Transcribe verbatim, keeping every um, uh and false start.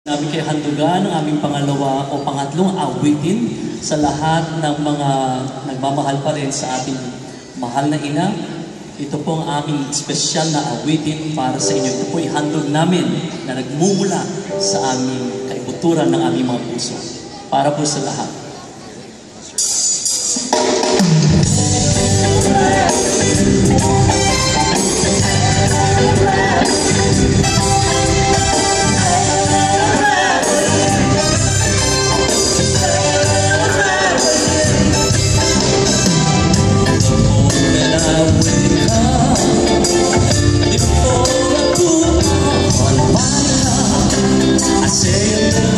Namin kayo handugan ang aming pangalawa o pangatlong awitin sa lahat ng mga nagmamahal pa rin sa ating mahal na ina. Ito po ang aming espesyal na awitin para sa inyo. Ito po ihandog namin na nagmumula sa aming kaibuturan ng aming mga puso. Para po sa lahat. I say